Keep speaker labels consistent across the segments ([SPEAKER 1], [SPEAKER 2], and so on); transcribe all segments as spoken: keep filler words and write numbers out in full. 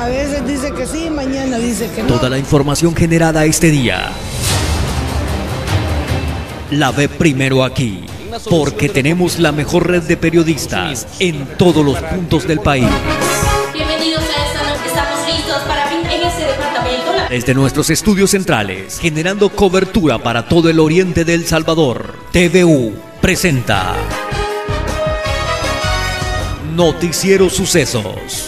[SPEAKER 1] A veces dice que sí, mañana dice que no.
[SPEAKER 2] Toda la información generada este día la ve primero aquí, porque tenemos la mejor red de periodistas en todos los puntos del país.
[SPEAKER 3] Bienvenidos a esta noche, estamos listos para fin en ese departamento.
[SPEAKER 2] Desde nuestros estudios centrales, generando cobertura para todo el oriente de El Salvador, T V U presenta Noticiero Sucesos.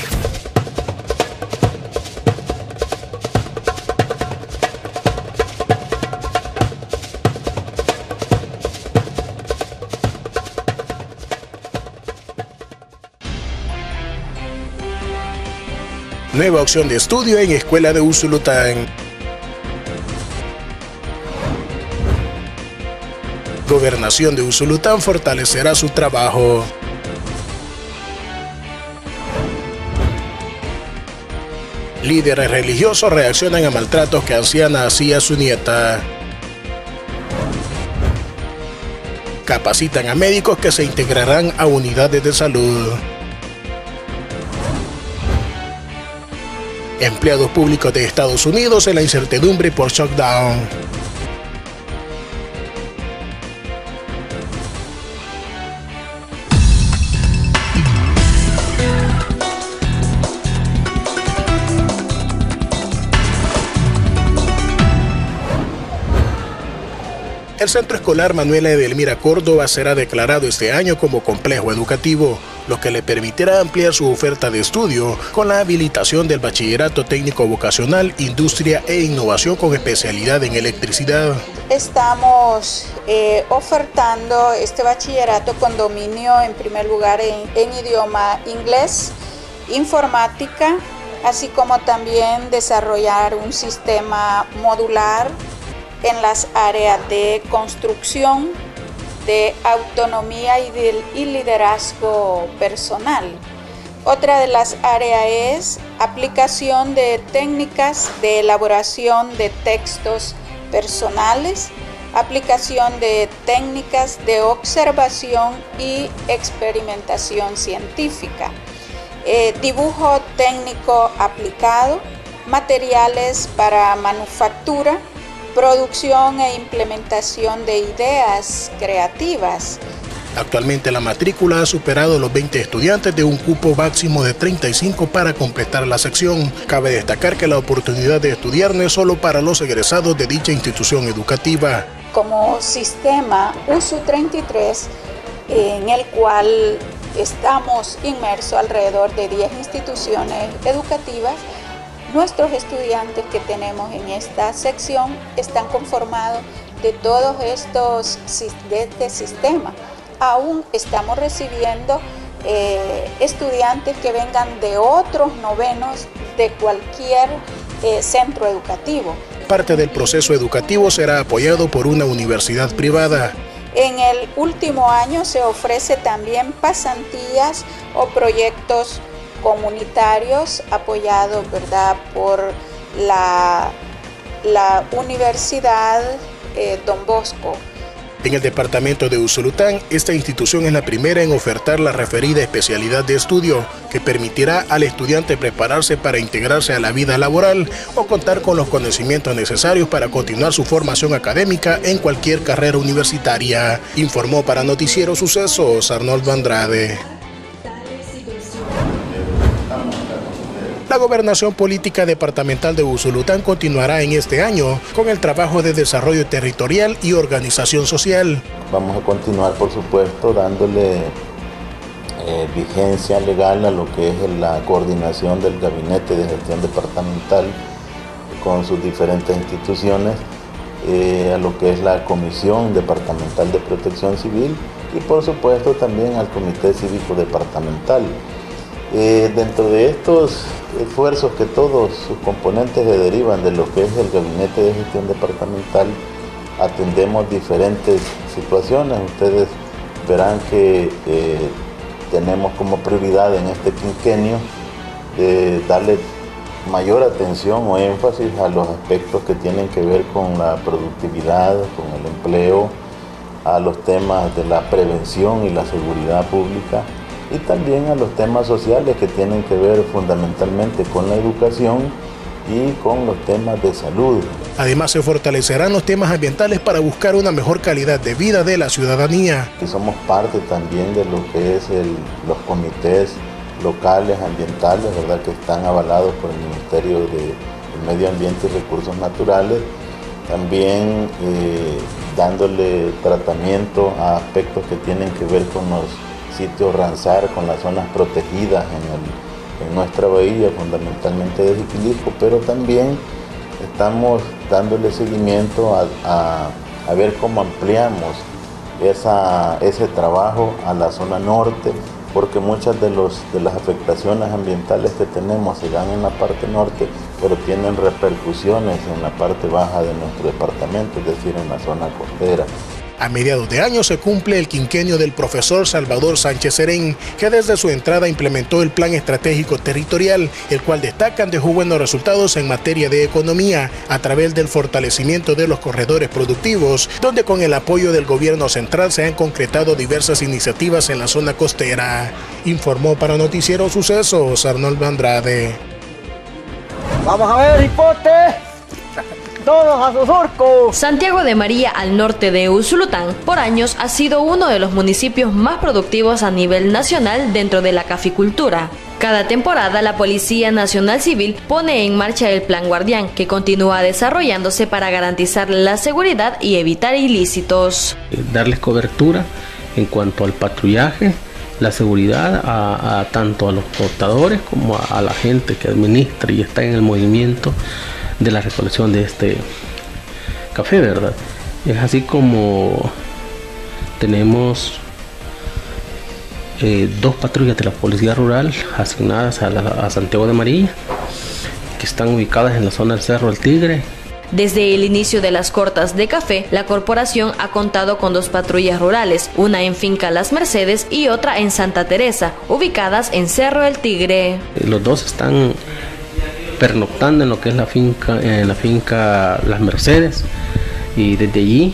[SPEAKER 4] Nueva opción de estudio en Escuela de Usulután. Gobernación de Usulután fortalecerá su trabajo. Líderes religiosos reaccionan a maltratos que anciana hacía a su nieta. Capacitan a médicos que se integrarán a unidades de salud. Empleados públicos de Estados Unidos en la incertidumbre por shutdown. El Centro Escolar Manuela Edelmira Córdoba será declarado este año como complejo educativo, lo que le permitirá ampliar su oferta de estudio con la habilitación del Bachillerato Técnico Vocacional, Industria e Innovación con especialidad en electricidad.
[SPEAKER 5] Estamos eh, ofertando este bachillerato con dominio en primer lugar en, en idioma inglés, informática, así como también desarrollar un sistema modular en las áreas de construcción, de autonomía y, de, y liderazgo personal. Otra de las áreas es aplicación de técnicas de elaboración de textos personales, aplicación de técnicas de observación y experimentación científica, eh, dibujo técnico aplicado, materiales para manufactura, producción e implementación de ideas creativas.
[SPEAKER 4] Actualmente la matrícula ha superado los veinte estudiantes de un cupo máximo de treinta y cinco para completar la sección. Cabe destacar que la oportunidad de estudiar no es solo para los egresados de dicha institución educativa.
[SPEAKER 5] Como sistema U S U treinta y tres, en el cual estamos inmersos alrededor de diez instituciones educativas, nuestros estudiantes que tenemos en esta sección están conformados de todos estos de este sistema. Aún estamos recibiendo eh, estudiantes que vengan de otros novenos de cualquier eh, centro educativo.
[SPEAKER 4] Parte del proceso educativo será apoyado por una universidad privada.
[SPEAKER 5] En el último año se ofrece también pasantías o proyectos comunitarios apoyados, ¿verdad?, por la, la Universidad eh, Don Bosco.
[SPEAKER 4] En el departamento de Usulután, esta institución es la primera en ofertar la referida especialidad de estudio que permitirá al estudiante prepararse para integrarse a la vida laboral o contar con los conocimientos necesarios para continuar su formación académica en cualquier carrera universitaria. Informó para Noticiero Sucesos Arnoldo Andrade. La Gobernación Política Departamental de Usulután continuará en este año con el trabajo de desarrollo territorial y organización social.
[SPEAKER 6] Vamos a continuar, por supuesto, dándole eh, vigencia legal a lo que es la coordinación del Gabinete de Gestión Departamental con sus diferentes instituciones, eh, a lo que es la Comisión Departamental de Protección Civil y, por supuesto, también al Comité Cívico Departamental. Eh, dentro de estos esfuerzos que todos sus componentes se derivan de lo que es el Gabinete de Gestión Departamental, atendemos diferentes situaciones. Ustedes verán que eh, tenemos como prioridad en este quinquenio eh, darle mayor atención o énfasis a los aspectos que tienen que ver con la productividad, con el empleo, a los temas de la prevención y la seguridad pública, y también a los temas sociales que tienen que ver fundamentalmente con la educación y con los temas de salud.
[SPEAKER 4] Además, se fortalecerán los temas ambientales para buscar una mejor calidad de vida de la ciudadanía.
[SPEAKER 6] Y somos parte también de lo que es el, los comités locales ambientales, ¿verdad?, que están avalados por el Ministerio de Medio Ambiente y Recursos Naturales, también eh, dándole tratamiento a aspectos que tienen que ver con los sitios Ramsar, con las zonas protegidas en, el, en nuestra bahía, fundamentalmente de Jiquililco, pero también estamos dándole seguimiento a, a, a ver cómo ampliamos esa, ese trabajo a la zona norte, porque muchas de, los, de las afectaciones ambientales que tenemos se dan en la parte norte, pero tienen repercusiones en la parte baja de nuestro departamento, es decir, en la zona costera.
[SPEAKER 4] A mediados de año se cumple el quinquenio del profesor Salvador Sánchez Serén, que desde su entrada implementó el Plan Estratégico Territorial, el cual destacan dejó buenos resultados en materia de economía a través del fortalecimiento de los corredores productivos, donde con el apoyo del gobierno central se han concretado diversas iniciativas en la zona costera. Informó para Noticiero Sucesos Arnoldo Andrade.
[SPEAKER 7] Vamos a ver, hipote. Todos a su surco.
[SPEAKER 8] Santiago de María, al norte de Usulután, por años ha sido uno de los municipios más productivos a nivel nacional dentro de la caficultura. Cada temporada la Policía Nacional Civil pone en marcha el Plan Guardián, que continúa desarrollándose para garantizar la seguridad y evitar ilícitos.
[SPEAKER 9] Darles cobertura en cuanto al patrullaje, la seguridad a, a tanto a los portadores como a, a la gente que administra y está en el movimiento de la recolección de este café, ¿verdad? Es así como tenemos eh, dos patrullas de la Policía Rural asignadas a, la, a Santiago de María, que están ubicadas en la zona del Cerro del Tigre.
[SPEAKER 8] Desde el inicio de las cortas de café, la corporación ha contado con dos patrullas rurales, una en Finca Las Mercedes y otra en Santa Teresa, ubicadas en Cerro del Tigre.
[SPEAKER 9] Los dos están pernoctando en lo que es la finca, en la finca Las Mercedes, y desde allí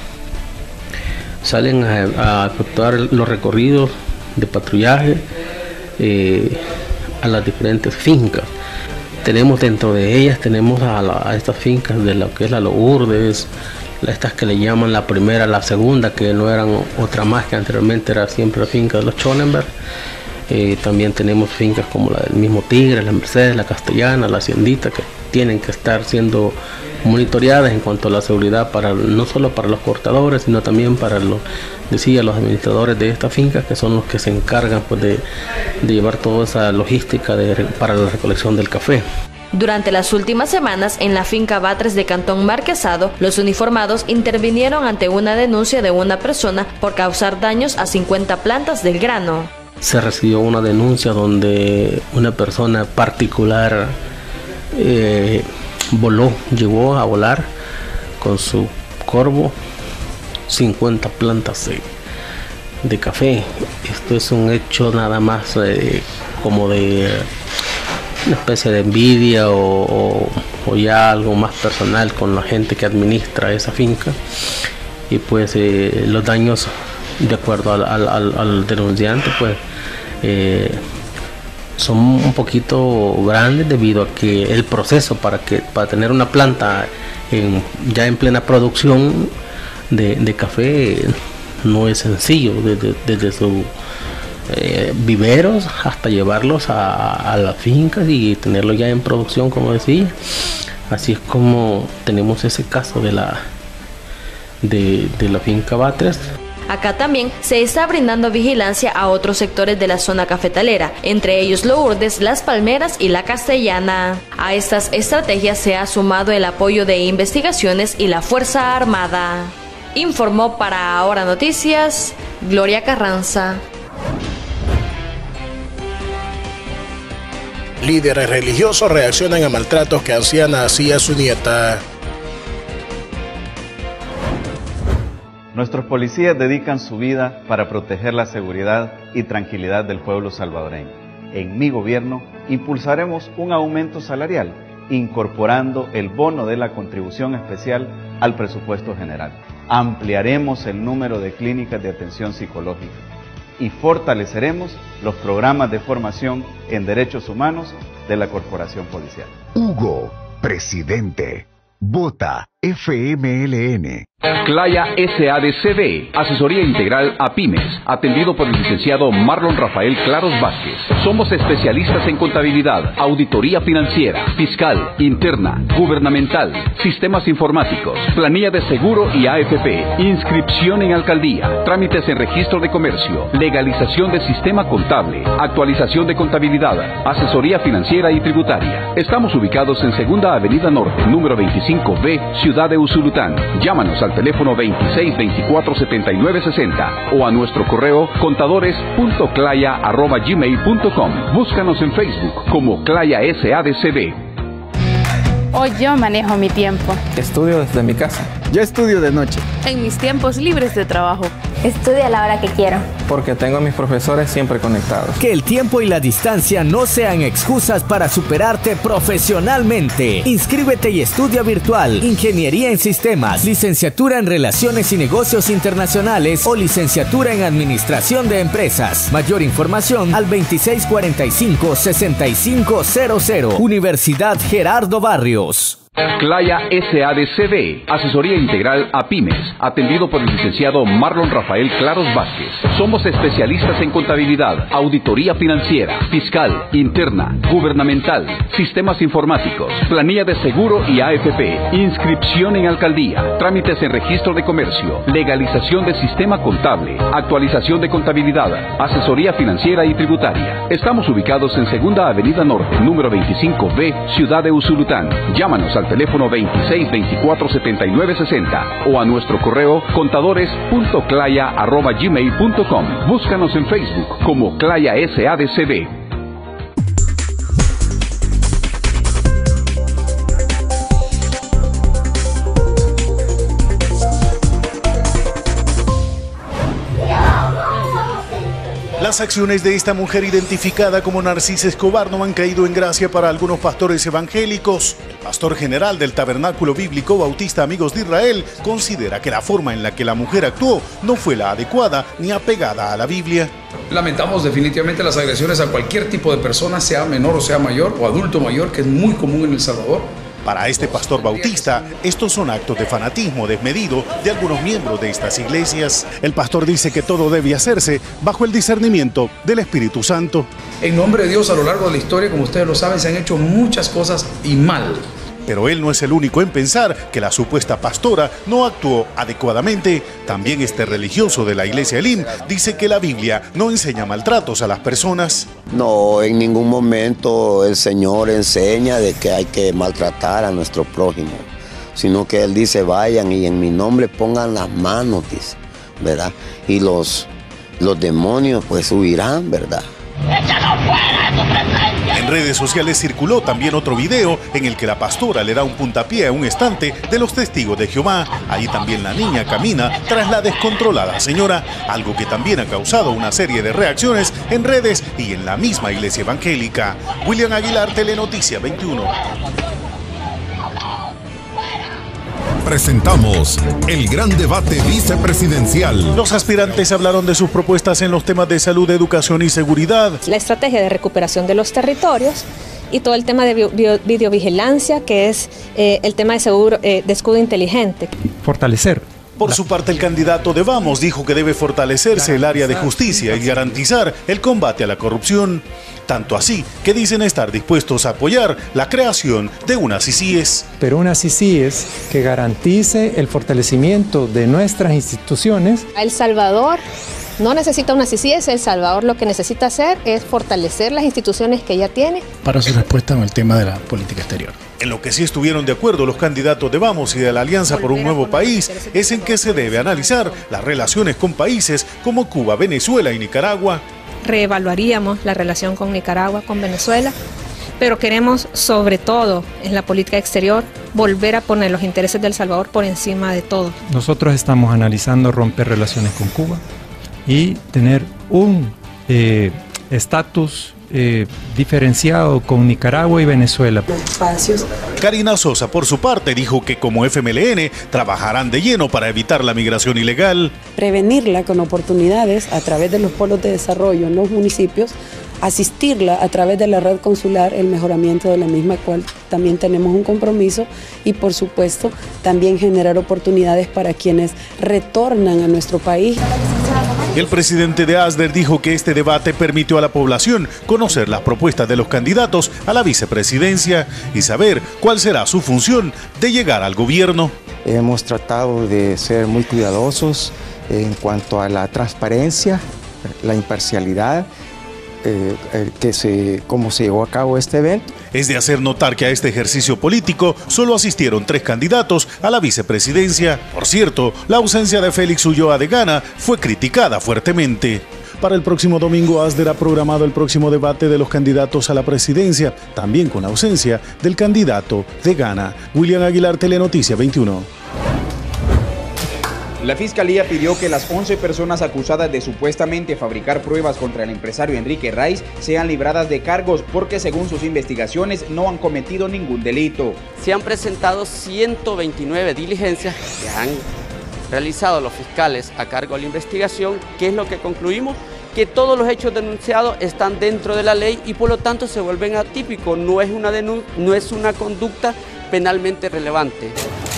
[SPEAKER 9] salen a, a efectuar los recorridos de patrullaje eh, a las diferentes fincas. Tenemos dentro de ellas, tenemos a, la, a estas fincas de lo que es la Lourdes, estas que le llaman la primera, la segunda, que no eran otra más que anteriormente era siempre la finca de los Schonenberg. Eh, también tenemos fincas como la del mismo Tigre, la Mercedes, la Castellana, la Haciendita, que tienen que estar siendo monitoreadas en cuanto a la seguridad, para no solo para los cortadores, sino también para los, decía, los administradores de estas fincas, que son los que se encargan, pues, de, de llevar toda esa logística de, para la recolección del café.
[SPEAKER 8] Durante las últimas semanas, en la finca Batres de Cantón Marquesado, los uniformados intervinieron ante una denuncia de una persona por causar daños a cincuenta plantas del grano.
[SPEAKER 9] Se recibió una denuncia donde una persona particular eh, voló, llegó a volar con su corvo cincuenta plantas de, de café. Esto es un hecho nada más eh, como de una especie de envidia o, o, o ya algo más personal con la gente que administra esa finca, y pues eh, los daños, de acuerdo al, al, al, al denunciante, pues eh, son un poquito grandes, debido a que el proceso para que para tener una planta en, ya en plena producción de, de café no es sencillo, desde, desde sus eh, viveros hasta llevarlos a, a las fincas y tenerlos ya en producción, como decía. Así es como tenemos ese caso de la de, de la finca Batres.
[SPEAKER 8] Acá también se está brindando vigilancia a otros sectores de la zona cafetalera, entre ellos Lourdes, Las Palmeras y La Castellana. A estas estrategias se ha sumado el apoyo de investigaciones y la Fuerza Armada. Informó para Ahora Noticias, Gloria Carranza.
[SPEAKER 4] Líderes religiosos reaccionan a maltratos que anciana hacía a su nieta.
[SPEAKER 10] Nuestros policías dedican su vida para proteger la seguridad y tranquilidad del pueblo salvadoreño. En mi gobierno impulsaremos un aumento salarial, incorporando el bono de la contribución especial al presupuesto general. Ampliaremos el número de clínicas de atención psicológica. y fortaleceremos los programas de formación en derechos humanos de la Corporación Policial.
[SPEAKER 11] Hugo, presidente. Vota F M L N.
[SPEAKER 12] Claya S A D C B, asesoría integral a pymes, atendido por el licenciado Marlon Rafael Claros Vázquez. Somos especialistas en contabilidad, auditoría financiera, fiscal, interna, gubernamental, sistemas informáticos, planilla de seguro y A F P, inscripción en alcaldía, trámites en registro de comercio, legalización de sistema contable, actualización de contabilidad, asesoría financiera y tributaria. Estamos ubicados en Segunda Avenida Norte, número veinticinco B, Ciudad de Usulután. Llámanos al teléfono veintiséis veinticuatro setenta y nueve sesenta o a nuestro correo contadores punto claya arroba gmail punto com. Búscanos en Facebook como Claya S A D C B.
[SPEAKER 13] Hoy yo manejo mi tiempo.
[SPEAKER 14] Estudio desde mi casa. Yo estudio de noche.
[SPEAKER 13] En mis tiempos libres de trabajo.
[SPEAKER 15] Estudio a la hora que quiero.
[SPEAKER 14] Porque tengo a mis profesores siempre conectados.
[SPEAKER 2] Que el tiempo y la distancia no sean excusas para superarte profesionalmente. Inscríbete y estudia virtual, Ingeniería en Sistemas, Licenciatura en Relaciones y Negocios Internacionales o Licenciatura en Administración de Empresas. Mayor información al veintiséis cuarenta y cinco sesenta y cinco cero cero. Universidad Gerardo Barrios.
[SPEAKER 12] Claya S A D C B, asesoría integral a pymes, atendido por el licenciado Marlon Rafael Claros Vázquez. Somos especialistas en contabilidad, auditoría financiera, fiscal, interna, gubernamental, sistemas informáticos, planilla de seguro y A F P, inscripción en alcaldía, trámites en registro de comercio, legalización de sistema contable, actualización de contabilidad, asesoría financiera y tributaria. Estamos ubicados en Segunda Avenida Norte, número veinticinco B, Ciudad de Usulután. Llámanos al teléfono veintiséis veinticuatro setenta y nueve sesenta o a nuestro correo contadores punto claya arroba gmail punto com. Búscanos en Facebook como Claya S A D C B.
[SPEAKER 16] Las acciones de esta mujer identificada como Narcisa Escobar no han caído en gracia para algunos pastores evangélicos. El pastor general del Tabernáculo Bíblico Bautista Amigos de Israel considera que la forma en la que la mujer actuó no fue la adecuada ni apegada a la Biblia.
[SPEAKER 17] Lamentamos definitivamente las agresiones a cualquier tipo de persona, sea menor o sea mayor o adulto mayor, que es muy común en El Salvador.
[SPEAKER 16] Para este pastor bautista, estos son actos de fanatismo desmedido de algunos miembros de estas iglesias. El pastor dice que todo debe hacerse bajo el discernimiento del Espíritu Santo.
[SPEAKER 17] En nombre de Dios, a lo largo de la historia, como ustedes lo saben, se han hecho muchas cosas y mal.
[SPEAKER 16] Pero él no es el único en pensar que la supuesta pastora no actuó adecuadamente. También este religioso de la iglesia Elim dice que la Biblia no enseña maltratos a las personas.
[SPEAKER 18] No, en ningún momento el Señor enseña de que hay que maltratar a nuestro prójimo, sino que Él dice, vayan y en mi nombre pongan las manos, dice, ¿verdad? Y los, los demonios pues huirán, ¿verdad?
[SPEAKER 16] En redes sociales circuló también otro video en el que la pastora le da un puntapié a un estante de los testigos de Jehová. Ahí también la niña camina tras la descontrolada señora, algo que también ha causado una serie de reacciones en redes y en la misma iglesia evangélica. William Aguilar, Telenoticia veintiuno.
[SPEAKER 11] Presentamos el gran debate vicepresidencial.
[SPEAKER 16] Los aspirantes hablaron de sus propuestas en los temas de salud, educación y seguridad.
[SPEAKER 19] La estrategia de recuperación de los territorios y todo el tema de bio, videovigilancia, que es eh, el tema de, seguro, eh, de escudo inteligente.
[SPEAKER 20] Fortalecer.
[SPEAKER 16] Por su parte, el candidato de Vamos dijo que debe fortalecerse el área de justicia y garantizar el combate a la corrupción. Tanto así que dicen estar dispuestos a apoyar la creación de una C I C I E S.
[SPEAKER 20] Pero una C I C I E S que garantice el fortalecimiento de nuestras instituciones.
[SPEAKER 19] El Salvador no necesita una C I C I E S, El Salvador lo que necesita hacer es fortalecer las instituciones que ya tiene.
[SPEAKER 21] Para su respuesta en el tema de la política exterior.
[SPEAKER 16] En lo que sí estuvieron de acuerdo los candidatos de Vamos y de la Alianza por un Nuevo País es en que se debe analizar las relaciones con países como Cuba, Venezuela y Nicaragua.
[SPEAKER 19] Reevaluaríamos la relación con Nicaragua, con Venezuela, pero queremos sobre todo en la política exterior volver a poner los intereses de El Salvador por encima de todo.
[SPEAKER 20] Nosotros estamos analizando romper relaciones con Cuba y tener un estatus eh, diferenciado con Nicaragua y Venezuela.
[SPEAKER 16] Espacios. Karina Sosa, por su parte, dijo que como F M L N trabajarán de lleno para evitar la migración ilegal.
[SPEAKER 1] Prevenirla con oportunidades a través de los polos de desarrollo en los municipios, asistirla a través de la red consular, el mejoramiento de la misma, cual también tenemos un compromiso, y por supuesto también generar oportunidades para quienes retornan a nuestro país.
[SPEAKER 16] El presidente de ASDER dijo que este debate permitió a la población conocer las propuestas de los candidatos a la vicepresidencia y saber cuál será su función de llegar al gobierno.
[SPEAKER 22] Hemos tratado de ser muy cuidadosos en cuanto a la transparencia, la imparcialidad, eh, eh, que se, cómo se llevó a cabo este evento.
[SPEAKER 16] Es de hacer notar que a este ejercicio político solo asistieron tres candidatos a la vicepresidencia. Por cierto, la ausencia de Félix Ulloa de Gana fue criticada fuertemente. Para el próximo domingo, ASDER ha programado el próximo debate de los candidatos a la presidencia, también con ausencia del candidato de Gana. William Aguilar, Telenoticia veintiuno.
[SPEAKER 23] La Fiscalía pidió que las once personas acusadas de supuestamente fabricar pruebas contra el empresario Enrique Raiz sean libradas de cargos porque, según sus investigaciones, no han cometido ningún delito.
[SPEAKER 24] Se han presentado ciento veintinueve diligencias que han realizado los fiscales a cargo de la investigación. ¿Qué es lo que concluimos? Que todos los hechos denunciados están dentro de la ley y por lo tanto se vuelven atípicos. No es una denun- no es una conducta penalmente relevante.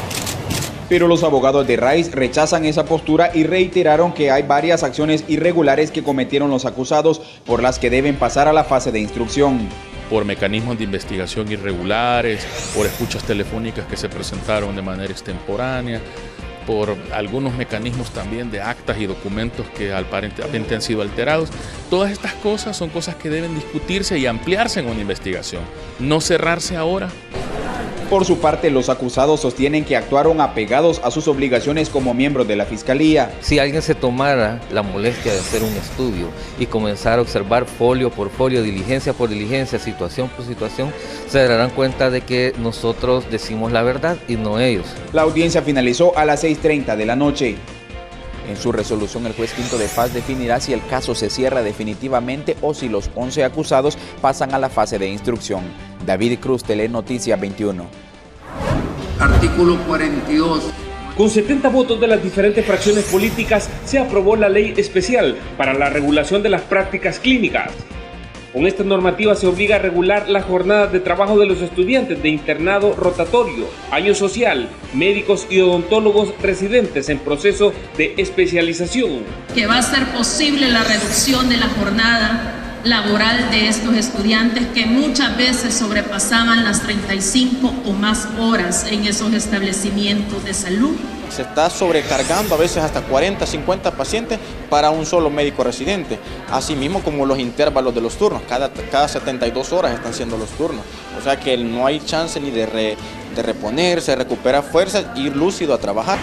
[SPEAKER 23] Pero los abogados de Raiz rechazan esa postura y reiteraron que hay varias acciones irregulares que cometieron los acusados por las que deben pasar a la fase de instrucción.
[SPEAKER 25] Por mecanismos de investigación irregulares, por escuchas telefónicas que se presentaron de manera extemporánea, por algunos mecanismos también de actas y documentos que aparentemente han sido alterados. Todas estas cosas son cosas que deben discutirse y ampliarse en una investigación, no cerrarse ahora.
[SPEAKER 23] Por su parte, los acusados sostienen que actuaron apegados a sus obligaciones como miembros de la Fiscalía.
[SPEAKER 26] Si alguien se tomara la molestia de hacer un estudio y comenzar a observar folio por folio, diligencia por diligencia, situación por situación, se darán cuenta de que nosotros decimos la verdad y no ellos.
[SPEAKER 23] La audiencia finalizó a las seis treinta de la noche. En su resolución, el juez Quinto de Paz definirá si el caso se cierra definitivamente o si los once acusados pasan a la fase de instrucción. David Cruz, Telenoticia veintiuno.
[SPEAKER 27] Artículo cuarenta y dos.
[SPEAKER 28] Con setenta votos de las diferentes fracciones políticas se aprobó la ley especial para la regulación de las prácticas clínicas. Con esta normativa se obliga a regular las jornadas de trabajo de los estudiantes de internado rotatorio, año social, médicos y odontólogos residentes en proceso de especialización.
[SPEAKER 3] Que va a ser posible la reducción de la jornada laboral de estos estudiantes que muchas veces sobrepasaban las treinta y cinco o más horas en esos establecimientos de salud.
[SPEAKER 29] Se está sobrecargando a veces hasta cuarenta, cincuenta pacientes para un solo médico residente, asimismo como los intervalos de los turnos, cada, cada setenta y dos horas están siendo los turnos, o sea que no hay chance ni de, re, de reponerse, recuperar fuerzas, ir lúcido a trabajar.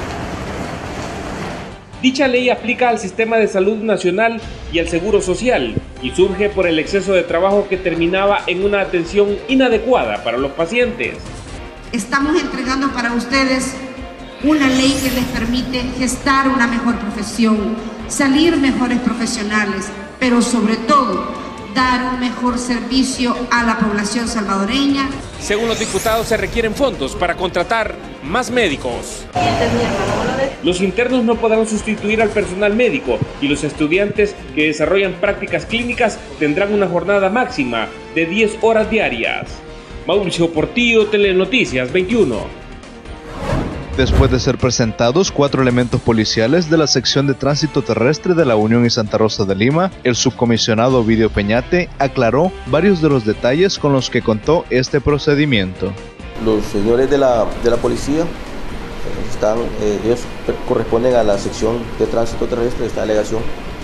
[SPEAKER 28] Dicha ley aplica al sistema de salud nacional y al seguro social y surge por el exceso de trabajo que terminaba en una atención inadecuada para los pacientes.
[SPEAKER 30] Estamos entregando para ustedes una ley que les permite gestar una mejor profesión, salir mejores profesionales, pero sobre todo dar un mejor servicio a la población salvadoreña.
[SPEAKER 28] Según los diputados, se requieren fondos para contratar más médicos. Los internos no podrán sustituir al personal médico y los estudiantes que desarrollan prácticas clínicas tendrán una jornada máxima de diez horas diarias. Mauricio Portillo, Telenoticias veintiuno.
[SPEAKER 31] Después de ser presentados cuatro elementos policiales de la sección de tránsito terrestre de la Unión y Santa Rosa de Lima, el subcomisionado Ovidio Peñate aclaró varios de los detalles con los que contó este procedimiento.
[SPEAKER 32] Los señores de la, de la policía, están, eh, ellos corresponden a la sección de tránsito terrestre de esta delegación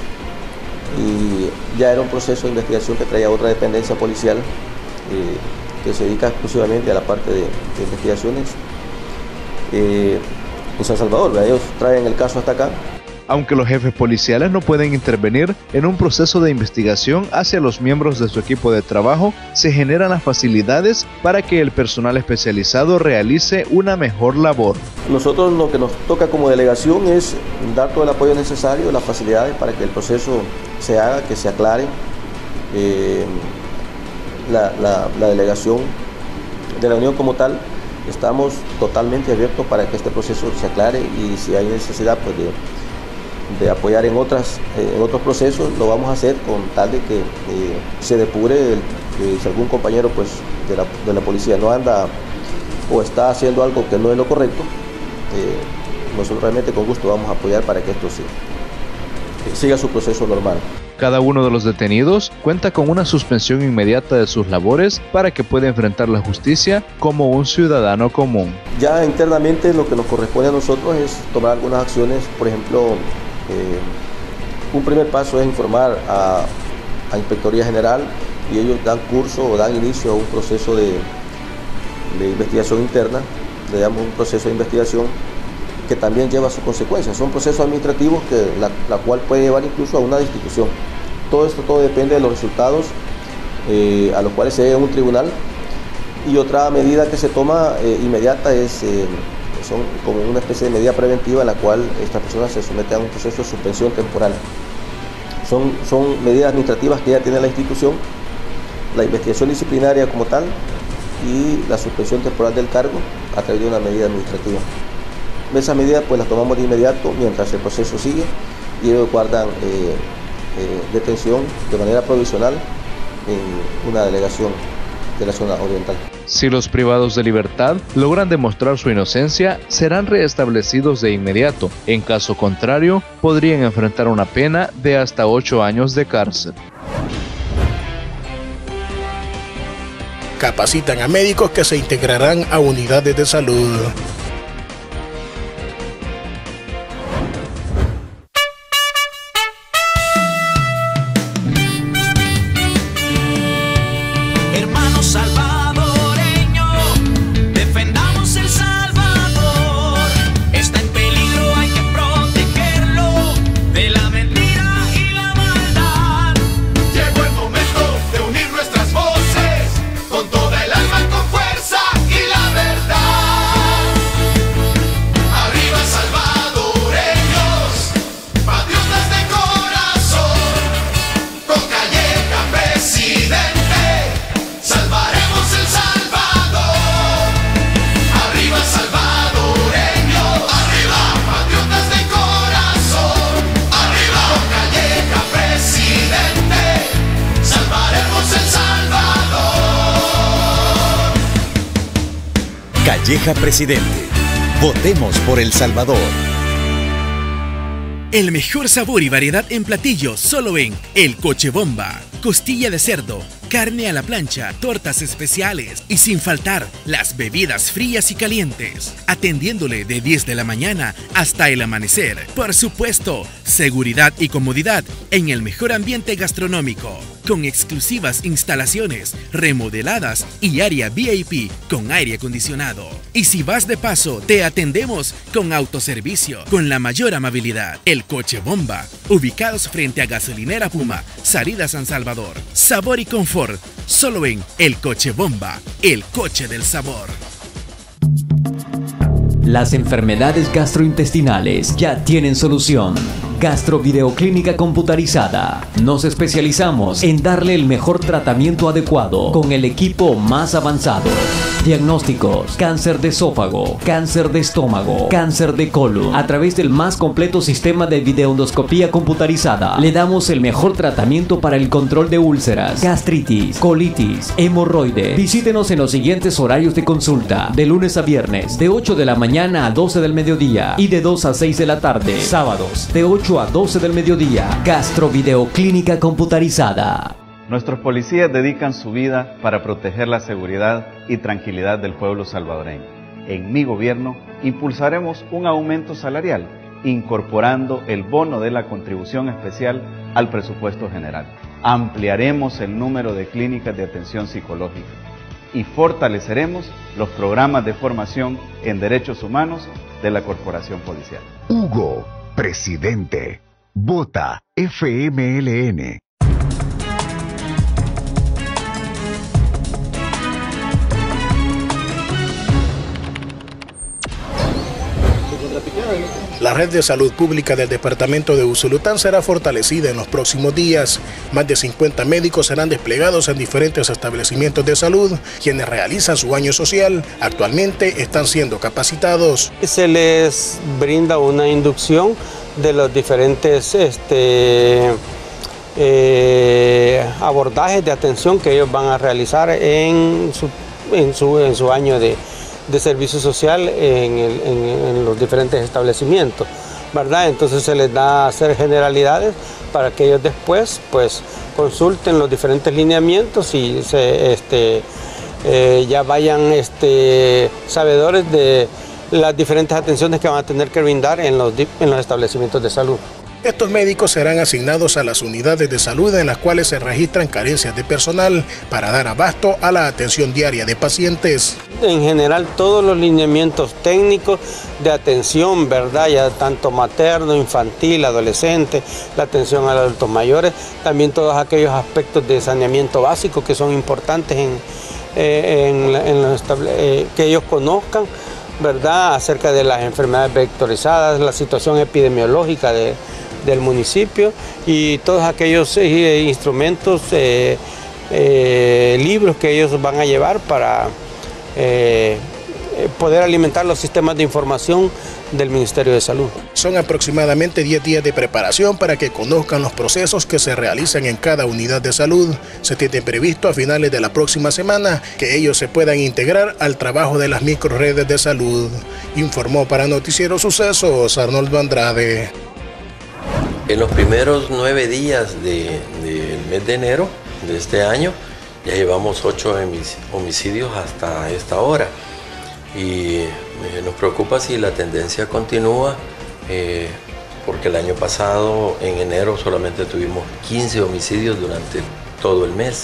[SPEAKER 32] y ya era un proceso de investigación que traía otra dependencia policial eh, que se dedica exclusivamente a la parte de, de investigaciones. Eh, en San Salvador, ¿verdad? Ellos traen el caso hasta acá.
[SPEAKER 31] Aunque los jefes policiales no pueden intervenir en un proceso de investigación hacia los miembros de su equipo de trabajo, se generan las facilidades para que el personal especializado realice una mejor labor.
[SPEAKER 32] Nosotros lo que nos toca como delegación es dar todo el apoyo necesario, las facilidades para que el proceso se haga, que se aclare. Eh, la, la, la delegación de la Unión como tal, estamos totalmente abiertos para que este proceso se aclare y si hay necesidad pues, de, de apoyar en, otras, eh, en otros procesos, lo vamos a hacer con tal de que eh, se depure el, eh, si algún compañero pues, de, la, de la policía no anda o está haciendo algo que no es lo correcto, eh, nosotros realmente con gusto vamos a apoyar para que esto sí, que siga su proceso normal.
[SPEAKER 31] Cada uno de los detenidos cuenta con una suspensión inmediata de sus labores para que pueda enfrentar la justicia como un ciudadano común.
[SPEAKER 32] Ya internamente lo que nos corresponde a nosotros es tomar algunas acciones, por ejemplo, eh, un primer paso es informar a, a Inspectoría General y ellos dan curso o dan inicio a un proceso de, de investigación interna, le damos un proceso de investigación que también lleva sus consecuencias. Son procesos administrativos que la, la cual puede llevar incluso a una destitución. Todo esto todo depende de los resultados eh, a los cuales se llega a un tribunal. Y otra medida que se toma eh, inmediata es eh, son como una especie de medida preventiva en la cual esta persona se somete a un proceso de suspensión temporal. Son, son medidas administrativas que ya tiene la institución, la investigación disciplinaria como tal y la suspensión temporal del cargo a través de una medida administrativa. Esas medidas pues las tomamos de inmediato mientras el proceso sigue y ellos guardan eh, eh, detención de manera provisional en una delegación de la zona oriental.
[SPEAKER 31] Si los privados de libertad logran demostrar su inocencia, serán reestablecidos de inmediato. En caso contrario, podrían enfrentar una pena de hasta ocho años de cárcel.
[SPEAKER 21] Capacitan a médicos que se integrarán a unidades de salud.
[SPEAKER 2] Calleja Presidente. Votemos por El Salvador.
[SPEAKER 4] El mejor sabor y variedad en platillos solo en El Coche Bomba. Costilla de cerdo, carne a la plancha, tortas especiales y sin faltar las bebidas frías y calientes. Atendiéndole de diez de la mañana hasta el amanecer. Por supuesto, seguridad y comodidad en el mejor ambiente gastronómico. Con exclusivas instalaciones, remodeladas y área V I P con aire acondicionado. Y si vas de paso, te atendemos con autoservicio, con la mayor amabilidad. El Coche Bomba, ubicados frente a Gasolinera Puma, salida San Salvador. Sabor y confort, solo en El Coche Bomba, el coche del sabor.
[SPEAKER 5] Las enfermedades gastrointestinales ya tienen solución. Gastrovideoclínica computarizada. Nos especializamos en darle el mejor tratamiento adecuado con el equipo más avanzado. Diagnósticos: cáncer de esófago, cáncer de estómago, cáncer de colon. A través del más completo sistema de videoendoscopía computarizada, le damos el mejor tratamiento para el control de úlceras, gastritis, colitis, hemorroide. Visítenos en los siguientes horarios de consulta: de lunes a viernes, de ocho de la mañana a doce del mediodía y de dos a seis de la tarde. Sábados, de ocho a doce del mediodía. Gastrovideoclínica computarizada.
[SPEAKER 6] Nuestros policías dedican su vida para proteger la seguridad y tranquilidad del pueblo salvadoreño. En mi gobierno impulsaremos un aumento salarial, incorporando el bono de la contribución especial al presupuesto general. Ampliaremos el número de clínicas de atención psicológica y fortaleceremos los programas de formación en derechos humanos de la Corporación Policial.
[SPEAKER 7] Hugo, presidente. Vota F M L N.
[SPEAKER 21] La La red de salud pública del departamento de Usulután será fortalecida en los próximos días. Más de cincuenta médicos serán desplegados en diferentes establecimientos de salud, quienes realizan su año social. Actualmente están siendo capacitados.
[SPEAKER 8] Se les brinda una inducción de los diferentes este, eh, abordajes de atención que ellos van a realizar en su, en su, en su año de de servicio social en, el, en, en los diferentes establecimientos, ¿verdad? Entonces se les da a hacer generalidades para que ellos después pues consulten los diferentes lineamientos y se, este, eh, ya vayan este, sabedores de las diferentes atenciones que van a tener que brindar en los, en los establecimientos de salud.
[SPEAKER 21] Estos médicos serán asignados a las unidades de salud en las cuales se registran carencias de personal para dar abasto a la atención diaria de pacientes.
[SPEAKER 8] En general, todos los lineamientos técnicos de atención, ¿verdad? Ya tanto materno, infantil, adolescente, la atención a los adultos mayores, también todos aquellos aspectos de saneamiento básico que son importantes en, eh, en, en los eh, que ellos conozcan, ¿verdad? Acerca de las enfermedades vectorizadas, la situación epidemiológica de del municipio y todos aquellos eh, instrumentos, eh, eh, libros que ellos van a llevar para eh, poder alimentar los sistemas de información del Ministerio de Salud.
[SPEAKER 21] Son aproximadamente diez días de preparación para que conozcan los procesos que se realizan en cada unidad de salud. Se tiene previsto a finales de la próxima semana que ellos se puedan integrar al trabajo de las microredes de salud. Informó para Noticiero Sucesos Arnoldo Andrade.
[SPEAKER 9] En los primeros nueve días del de, de mes de enero de este año ya llevamos ocho homicidios hasta esta hora y eh, nos preocupa si la tendencia continúa eh, porque el año pasado en enero solamente tuvimos quince homicidios durante todo el mes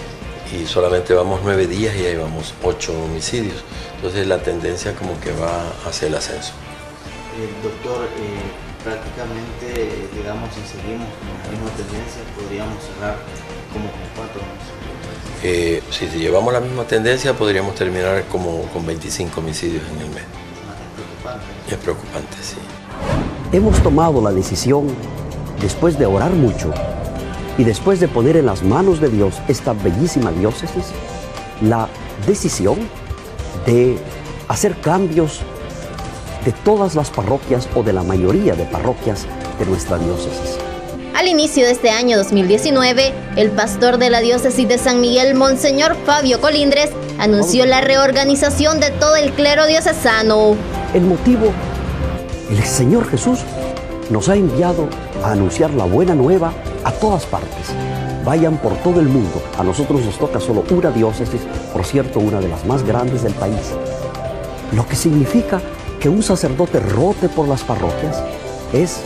[SPEAKER 9] y solamente vamos nueve días y ya llevamos ocho homicidios, entonces la tendencia como que va hacia el ascenso.
[SPEAKER 10] Eh, doctor, eh... prácticamente, digamos, si seguimos con la misma tendencia, podríamos cerrar como con cuatro meses.
[SPEAKER 9] Eh, si llevamos la misma tendencia, podríamos terminar como con veinticinco homicidios en el mes.
[SPEAKER 10] Es preocupante.
[SPEAKER 9] Es preocupante, sí.
[SPEAKER 11] Hemos tomado la decisión, después de orar mucho y después de poner en las manos de Dios esta bellísima diócesis, la decisión de hacer cambios de todas las parroquias o de la mayoría de parroquias de nuestra diócesis.
[SPEAKER 12] Al inicio de este año dos mil diecinueve, el pastor de la diócesis de San Miguel, Monseñor Fabio Colindres, anunció la reorganización de todo el clero diocesano.
[SPEAKER 11] El motivo, el Señor Jesús nos ha enviado a anunciar la buena nueva a todas partes. Vayan por todo el mundo. A nosotros nos toca solo una diócesis, por cierto, una de las más grandes del país. Lo que significa que un sacerdote rote por las parroquias es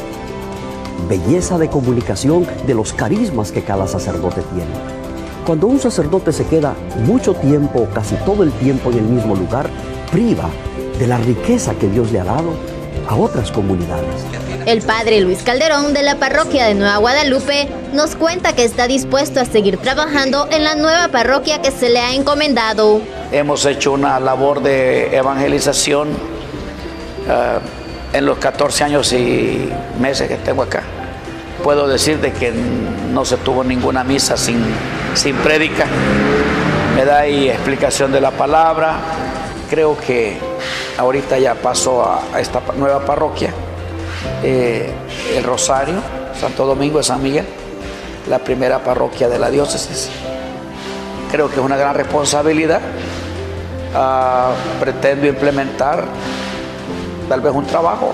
[SPEAKER 11] belleza de comunicación de los carismas que cada sacerdote tiene. Cuando un sacerdote se queda mucho tiempo o casi todo el tiempo en el mismo lugar, priva de la riqueza que Dios le ha dado a otras comunidades.
[SPEAKER 12] El padre Luis Calderón de la parroquia de Nueva Guadalupe nos cuenta que está dispuesto a seguir trabajando en la nueva parroquia que se le ha encomendado.
[SPEAKER 13] Hemos hecho una labor de evangelización Uh, en los catorce años y meses que tengo acá. Puedo decir de que no se tuvo ninguna misa sin, sin prédica, ¿verdad? Y explicación de la palabra. Creo que ahorita ya paso a, a esta nueva parroquia, eh, el Rosario, Santo Domingo de San Miguel, la primera parroquia de la diócesis. Creo que es una gran responsabilidad. Uh, pretendo implementar tal vez un trabajo.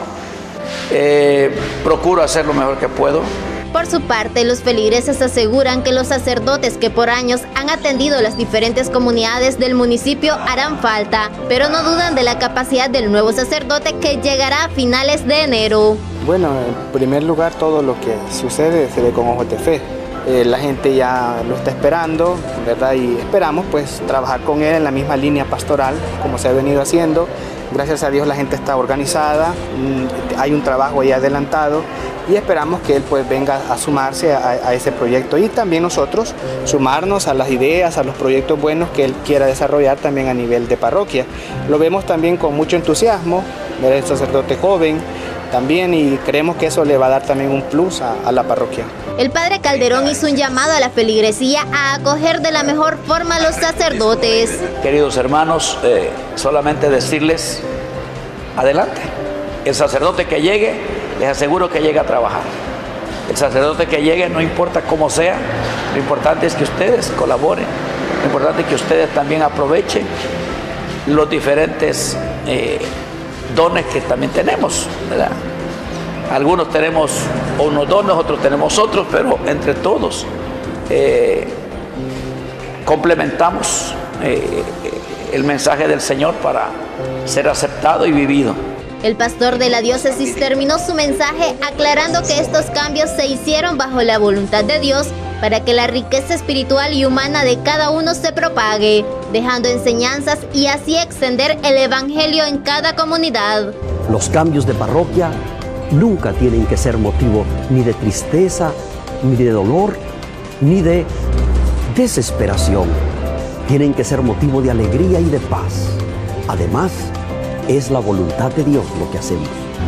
[SPEAKER 13] Eh, procuro hacer lo mejor que puedo.
[SPEAKER 12] Por su parte, los feligreses aseguran que los sacerdotes que por años han atendido las diferentes comunidades del municipio harán falta, pero no dudan de la capacidad del nuevo sacerdote que llegará a finales de enero.
[SPEAKER 14] Bueno, en primer lugar, todo lo que sucede se ve con ojos de fe. Eh, la gente ya lo está esperando, ¿verdad? Y esperamos pues trabajar con él en la misma línea pastoral como se ha venido haciendo. Gracias a Dios la gente está organizada, hay un trabajo ya adelantado y esperamos que él pues venga a sumarse a, a ese proyecto y también nosotros sumarnos a las ideas, a los proyectos buenos que él quiera desarrollar también a nivel de parroquia. Lo vemos también con mucho entusiasmo ver el sacerdote joven también, y creemos que eso le va a dar también un plus a, a la parroquia.
[SPEAKER 12] El padre Calderón hizo un llamado a la feligresía a acoger de la mejor forma a los sacerdotes.
[SPEAKER 13] Queridos hermanos, eh, solamente decirles, adelante. El sacerdote que llegue, les aseguro que llega a trabajar. El sacerdote que llegue, no importa cómo sea, lo importante es que ustedes colaboren, lo importante es que ustedes también aprovechen los diferentes eh, dones que también tenemos, ¿verdad? Algunos tenemos unos dones, otros tenemos otros, pero entre todos eh, complementamos eh, el mensaje del Señor para ser aceptado y vivido.
[SPEAKER 12] El pastor de la diócesis terminó su mensaje aclarando que estos cambios se hicieron bajo la voluntad de Dios para que la riqueza espiritual y humana de cada uno se propague, dejando enseñanzas y así extender el evangelio en cada comunidad.
[SPEAKER 11] Los cambios de parroquia nunca tienen que ser motivo ni de tristeza, ni de dolor, ni de desesperación. Tienen que ser motivo de alegría y de paz. Además, es la voluntad de Dios lo que hacemos.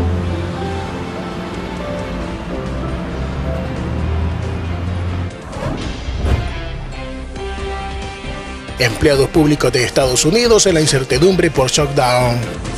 [SPEAKER 21] Empleados públicos de Estados Unidos en la incertidumbre por shutdown.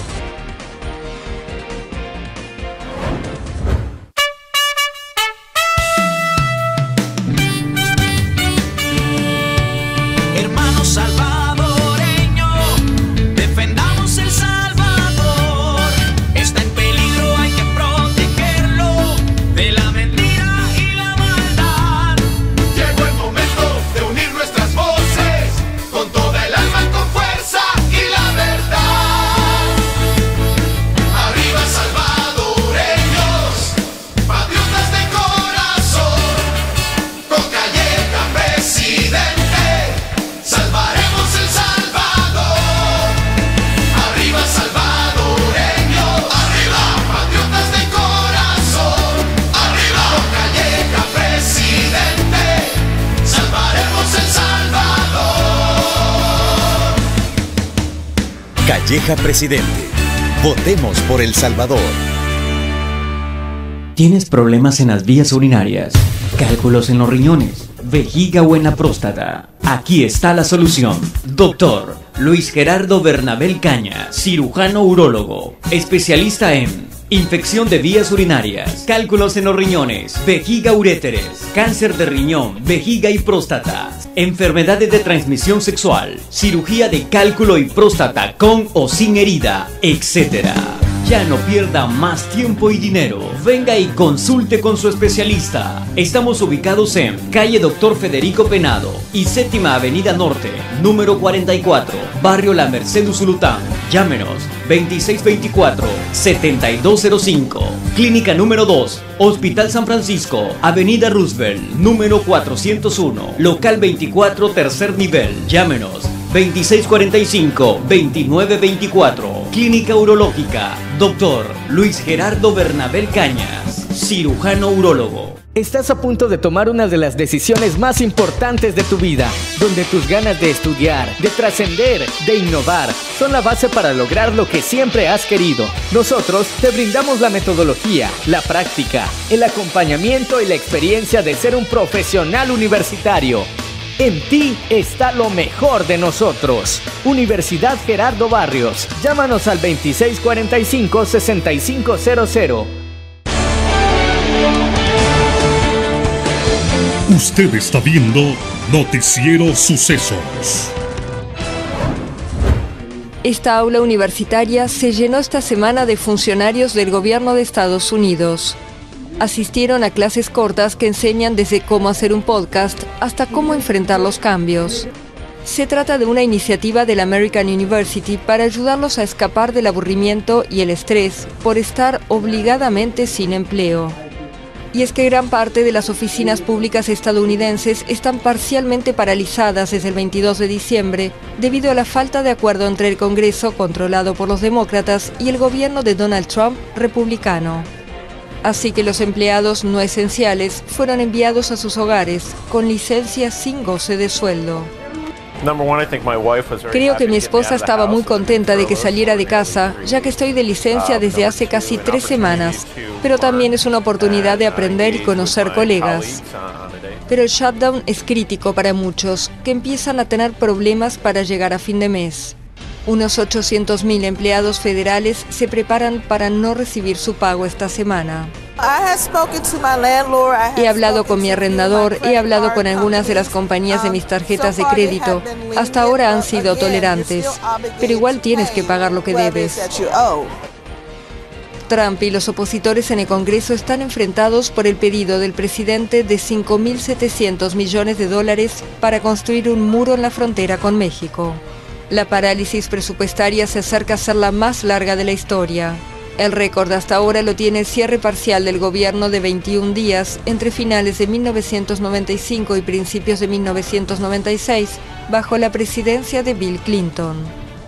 [SPEAKER 1] Hermanos salvadoreños, defendamos El Salvador. Está en peligro, hay que protegerlo de la mentira y la maldad.
[SPEAKER 15] Llegó el momento de unir nuestras voces con toda el alma y con fuerza y la verdad. Arriba salvadoreños, patriotas de corazón, con Calleja presidente, salvaremos El Salvador. Arriba salvadoreños, arriba patriotas de corazón, arriba con Calleja presidente, salvaremos El Salvador.
[SPEAKER 2] Calleja Presidente. Votemos por El Salvador.
[SPEAKER 5] ¿Tienes problemas en las vías urinarias, cálculos en los riñones, vejiga o en la próstata? Aquí está la solución. Doctor Luis Gerardo Bernabel Caña, cirujano urólogo, especialista en infección de vías urinarias, cálculos en los riñones, vejiga uréteres, cáncer de riñón, vejiga y próstata, enfermedades de transmisión sexual, cirugía de cálculo y próstata con o sin herida, etcétera. Ya no pierda más tiempo y dinero. Venga y consulte con su especialista. Estamos ubicados en calle Doctor Federico Penado y séptima Avenida Norte, número cuarenta y cuatro, barrio La Merced Usulután. Llámenos veintiséis veinticuatro, setenta y dos cero cinco. Clínica número dos, Hospital San Francisco, Avenida Roosevelt, número cuatrocientos uno, local veinticuatro, tercer nivel. Llámenos veintiséis cuarenta y cinco, veintinueve veinticuatro. Clínica Urológica, Doctor Luis Gerardo Bernabel Cañas, cirujano urólogo.
[SPEAKER 16] Estás a punto de tomar una de las decisiones más importantes de tu vida, donde tus ganas de estudiar, de trascender, de innovar, son la base para lograr lo que siempre has querido. Nosotros te brindamos la metodología, la práctica, el acompañamiento y la experiencia de ser un profesional universitario. En ti está lo mejor de nosotros. Universidad Gerardo Barrios. Llámanos al veintiséis cuarenta y cinco, sesenta y cinco cero cero.
[SPEAKER 17] Usted está viendo Noticiero Sucesos.
[SPEAKER 18] Esta aula universitaria se llenó esta semana de funcionarios del gobierno de Estados Unidos. Asistieron a clases cortas que enseñan desde cómo hacer un podcast hasta cómo enfrentar los cambios. Se trata de una iniciativa de la American University para ayudarlos a escapar del aburrimiento y el estrés por estar obligadamente sin empleo. Y es que gran parte de las oficinas públicas estadounidenses están parcialmente paralizadas desde el veintidós de diciembre debido a la falta de acuerdo entre el Congreso, controlado por los demócratas, y el gobierno de Donald Trump, republicano. Así que los empleados no esenciales fueron enviados a sus hogares con licencia sin goce de sueldo. Creo que mi esposa estaba muy contenta de que saliera de casa, ya que estoy de licencia desde hace casi tres semanas, pero también es una oportunidad de aprender y conocer colegas. Pero el shutdown es crítico para muchos, que empiezan a tener problemas para llegar a fin de mes. Unos ochocientos mil empleados federales se preparan para no recibir su pago esta semana. He hablado con mi arrendador, he hablado con algunas de las compañías de mis tarjetas de crédito. Hasta ahora han sido tolerantes, pero igual tienes que pagar lo que debes. Trump y los opositores en el Congreso están enfrentados por el pedido del presidente de cinco mil setecientos millones de dólares para construir un muro en la frontera con México. La parálisis presupuestaria se acerca a ser la más larga de la historia. El récord hasta ahora lo tiene el cierre parcial del gobierno de veintiún días entre finales de mil novecientos noventa y cinco y principios de mil novecientos noventa y seis, bajo la presidencia de Bill Clinton.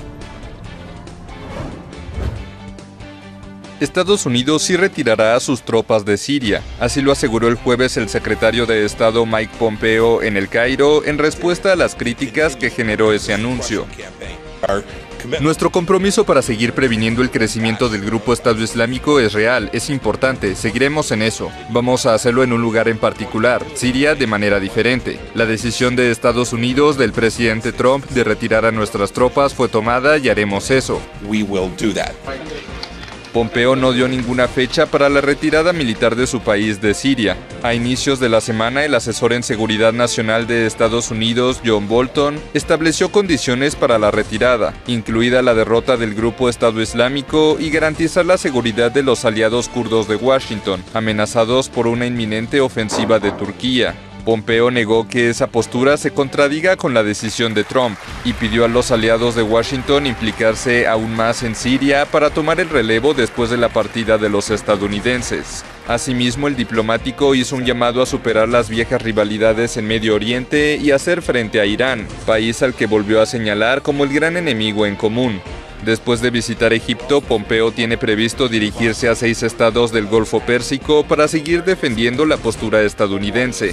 [SPEAKER 3] Estados Unidos sí retirará a sus tropas de Siria, así lo aseguró el jueves el secretario de Estado Mike Pompeo en El Cairo en respuesta a las críticas que generó ese anuncio. Nuestro compromiso para seguir previniendo el crecimiento del grupo Estado Islámico es real, es importante, seguiremos en eso. Vamos a hacerlo en un lugar en particular, Siria, de manera diferente. La decisión de Estados Unidos, del presidente Trump, de retirar a nuestras tropas fue tomada y haremos eso. We will do that. Pompeo no dio ninguna fecha para la retirada militar de su país de Siria. A inicios de la semana, el asesor en seguridad nacional de Estados Unidos, John Bolton, estableció condiciones para la retirada, incluida la derrota del grupo Estado Islámico y garantizar la seguridad de los aliados kurdos de Washington, amenazados por una inminente ofensiva de Turquía. Pompeo negó que esa postura se contradiga con la decisión de Trump y pidió a los aliados de Washington implicarse aún más en Siria para tomar el relevo después de la partida de los estadounidenses. Asimismo, el diplomático hizo un llamado a superar las viejas rivalidades en Medio Oriente y hacer frente a Irán, país al que volvió a señalar como el gran enemigo en común. Después de visitar Egipto, Pompeo tiene previsto dirigirse a seis estados del Golfo Pérsico para seguir defendiendo la postura estadounidense.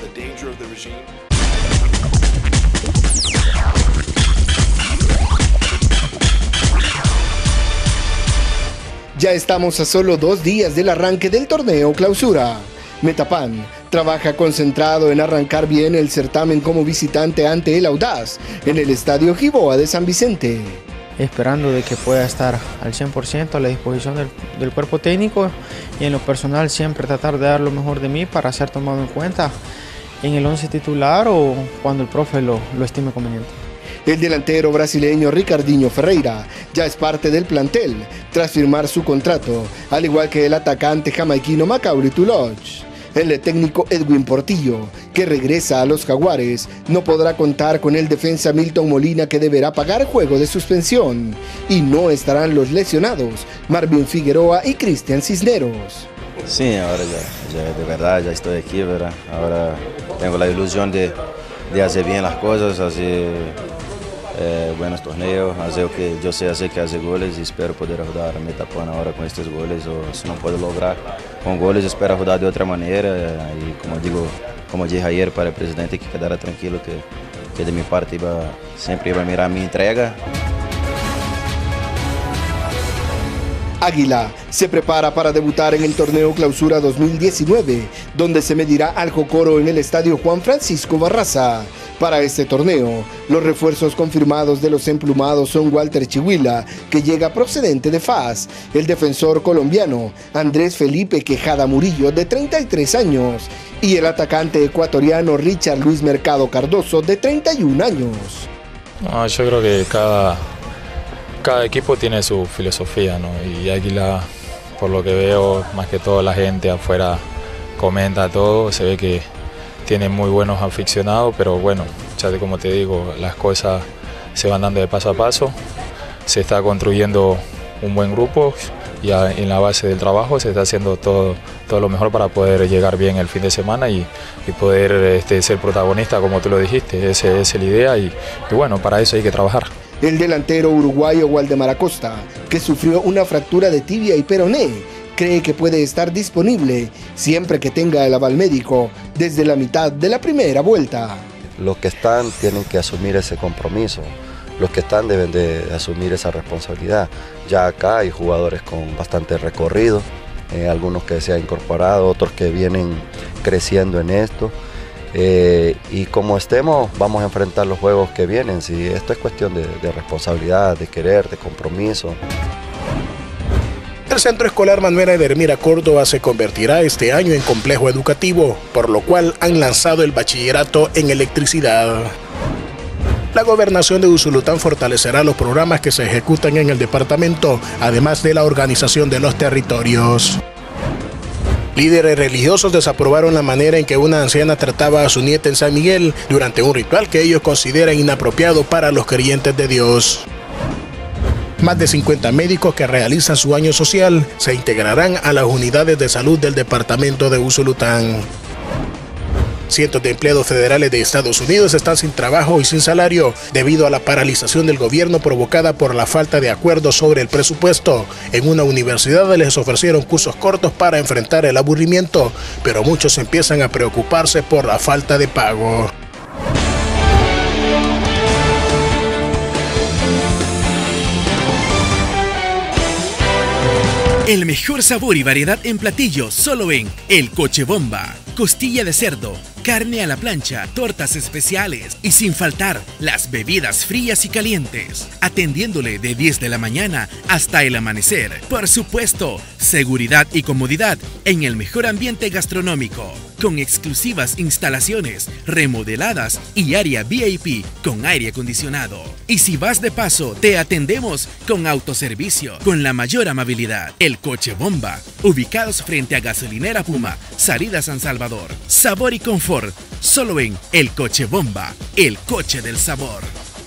[SPEAKER 19] Ya estamos a solo dos días del arranque del torneo Clausura. Metapan trabaja concentrado en arrancar bien el certamen como visitante ante el Audaz en el Estadio Giboa de San Vicente.
[SPEAKER 14] Esperando de que pueda estar al cien por ciento a la disposición del, del cuerpo técnico y en lo personal siempre tratar de dar lo mejor de mí para ser tomado en cuenta en el once titular o cuando el profe lo, lo estime conveniente.
[SPEAKER 19] El delantero brasileño Ricardinho Ferreira ya es parte del plantel tras firmar su contrato, al igual que el atacante jamaiquino Macaulay Tulloch. El técnico Edwin Portillo, que regresa a los Jaguares, no podrá contar con el defensa Milton Molina, que deberá pagar juego de suspensión, y no estarán los lesionados Marvin Figueroa y Cristian Cisneros.
[SPEAKER 20] Sí, ahora ya, ya de verdad ya estoy aquí, ¿verdad? Ahora tengo la ilusión de, de hacer bien las cosas, hacer eh, buenos torneos, hacer lo que yo sé hacer, que hacer goles, y espero poder ayudar a Metapan ahora con estos goles, o si no puedo lograr con goles, espero ayudar de otra manera, y como digo, como dije ayer para el presidente, que quedara tranquilo, que, que de mi parte iba, siempre iba a mirar mi entrega.
[SPEAKER 19] Águila se prepara para debutar en el torneo Clausura dos mil diecinueve, donde se medirá al Jocoro en el estadio Juan Francisco Barraza. Para este torneo, los refuerzos confirmados de los emplumados son Walter Chihuila, que llega procedente de F A S, el defensor colombiano Andrés Felipe Quejada Murillo, de treinta y tres años, y el atacante ecuatoriano Richard Luis Mercado Cardoso, de treinta y un años.
[SPEAKER 22] No, yo creo que cada... Cada equipo tiene su filosofía, ¿no? Y Águila, por lo que veo, más que todo la gente afuera comenta todo, se ve que tiene muy buenos aficionados, pero bueno, ya como te digo, las cosas se van dando de paso a paso, se está construyendo un buen grupo y en la base del trabajo se está haciendo todo, todo lo mejor para poder llegar bien el fin de semana y, y poder este, ser protagonista, como tú lo dijiste. Esa es la idea y, y bueno, para eso hay que trabajar.
[SPEAKER 19] El delantero uruguayo Waldemar Acosta, que sufrió una fractura de tibia y peroné, cree que puede estar disponible siempre que tenga el aval médico desde la mitad de la primera vuelta.
[SPEAKER 4] los que están tienen que asumir ese compromiso, los que están deben de asumir esa responsabilidad. Ya acá hay jugadores con bastante recorrido, eh, algunos que se han incorporado, otros que vienen creciendo en esto. Eh, y como estemos, vamos a enfrentar los juegos que vienen. Si esto es cuestión de, de responsabilidad, de querer, de compromiso.
[SPEAKER 21] El Centro Escolar Manuel Edelmira Córdoba se convertirá este año en complejo educativo, por lo cual han lanzado el bachillerato en electricidad. La gobernación de Usulután fortalecerá los programas que se ejecutan en el departamento, además de la organización de los territorios. Líderes religiosos desaprobaron la manera en que una anciana trataba a su nieta en San Miguel durante un ritual que ellos consideran inapropiado para los creyentes de Dios. Más de cincuenta médicos que realizan su año social se integrarán a las unidades de salud del departamento de Usulután. Cientos de empleados federales de Estados Unidos están sin trabajo y sin salario debido a la paralización del gobierno provocada por la falta de acuerdo sobre el presupuesto. En una universidad les ofrecieron cursos cortos para enfrentar el aburrimiento, pero muchos empiezan a preocuparse por la falta de pago.
[SPEAKER 6] El mejor sabor y variedad en platillos solo en El Coche Bomba. Costilla de cerdo, carne a la plancha, tortas especiales y sin faltar las bebidas frías y calientes. Atendiéndole de diez de la mañana hasta el amanecer. Por supuesto, seguridad y comodidad en el mejor ambiente gastronómico. Con exclusivas instalaciones, remodeladas y área V I P con aire acondicionado. Y si vas de paso, te atendemos con autoservicio, con la mayor amabilidad. El Coche Bomba, ubicados frente a Gasolinera Puma, salida San Salvador. Sabor y confort, solo en El Coche Bomba, el coche del sabor.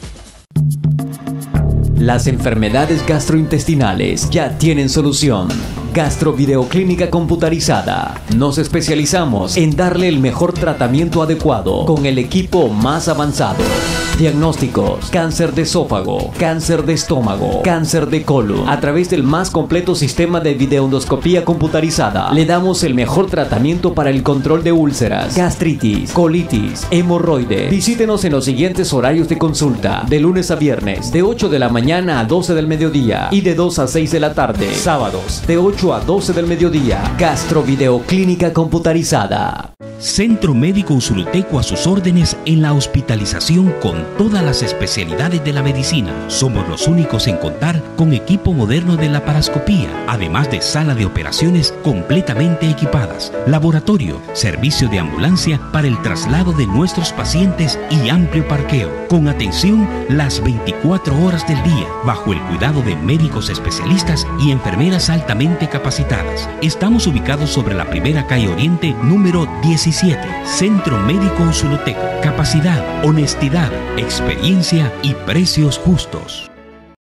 [SPEAKER 5] Las enfermedades gastrointestinales ya tienen solución. Gastrovideoclínica computarizada. Nos especializamos en darle el mejor tratamiento adecuado con el equipo más avanzado. Diagnósticos: cáncer de esófago, cáncer de estómago, cáncer de colon. A través del más completo sistema de videoendoscopía computarizada, le damos el mejor tratamiento para el control de úlceras, gastritis, colitis, hemorroides. Visítenos en los siguientes horarios de consulta: de lunes a viernes, de ocho de la mañana a doce del mediodía y de dos a seis de la tarde. Sábados, de ocho a doce del mediodía. Gastrovideoclínica computarizada.
[SPEAKER 23] Centro Médico Usuluteco a sus órdenes en la hospitalización con todas las especialidades de la medicina. Somos los únicos en contar con equipo moderno de laparoscopía, además de sala de operaciones completamente equipadas, laboratorio, servicio de ambulancia para el traslado de nuestros pacientes y amplio parqueo, con atención las veinticuatro horas del día, bajo el cuidado de médicos especialistas y enfermeras altamente capacitadas. Estamos ubicados sobre la primera calle Oriente, número diecisiete. Centro Médico Usuluteco. Capacidad, honestidad, experiencia y precios justos.